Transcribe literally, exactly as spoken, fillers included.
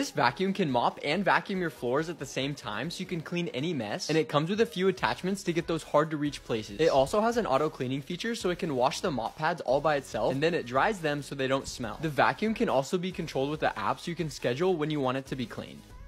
This vacuum can mop and vacuum your floors at the same time so you can clean any mess, and it comes with a few attachments to get those hard to reach places. It also has an auto cleaning feature so it can wash the mop pads all by itself and then it dries them so they don't smell. The vacuum can also be controlled with the app so you can schedule when you want it to be cleaned.